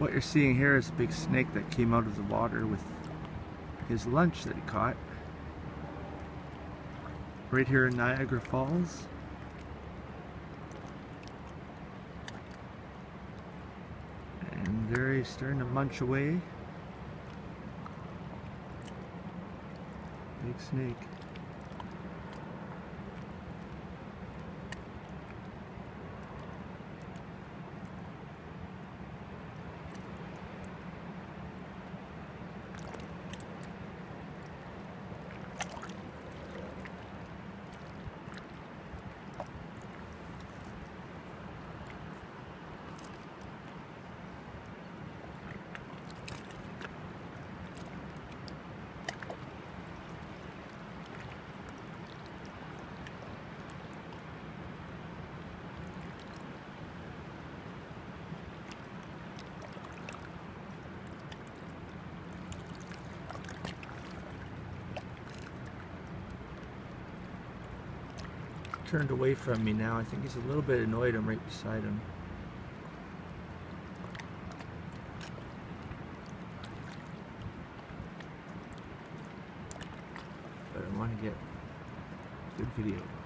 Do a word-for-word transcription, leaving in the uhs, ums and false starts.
What you're seeing here is a big snake that came out of the water with his lunch that he caught. Right here in Niagara Falls. And there he's starting to munch away. Big snake. Turned away from me now. I think he's a little bit annoyed I'm right beside him. But I want to get good video.